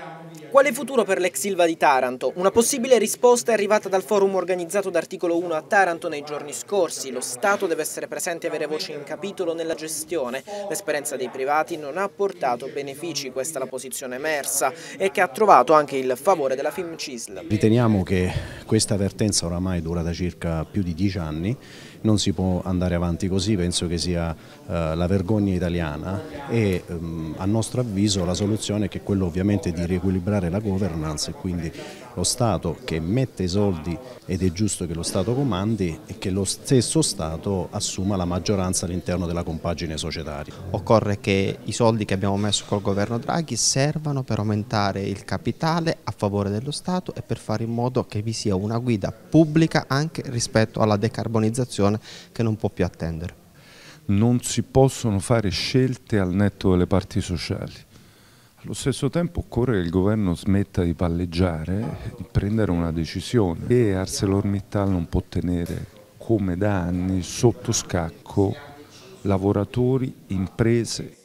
Quale futuro per l'ex Ilva di Taranto? Una possibile risposta è arrivata dal forum organizzato da Articolo 1 a Taranto nei giorni scorsi. Lo Stato deve essere presente e avere voce in capitolo nella gestione. L'esperienza dei privati non ha portato benefici, questa è la posizione emersa, e che ha trovato anche il favore della FIMCISL. Riteniamo che questa vertenza oramai dura da circa più di 10 anni, non si può andare avanti così, penso che sia la vergogna italiana e a nostro avviso la soluzione è che quello ovviamente di riequilibrare la governance e quindi lo Stato che mette i soldi, ed è giusto che lo Stato comandi, e che lo stesso Stato assuma la maggioranza all'interno della compagine societaria. Occorre che i soldi che abbiamo messo col governo Draghi servano per aumentare il capitale a favore dello Stato e per fare in modo che vi sia una guida pubblica anche rispetto alla decarbonizzazione che non può più attendere. Non si possono fare scelte al netto delle parti sociali. Allo stesso tempo occorre che il governo smetta di palleggiare, di prendere una decisione, e ArcelorMittal non può tenere come da anni sotto scacco lavoratori, imprese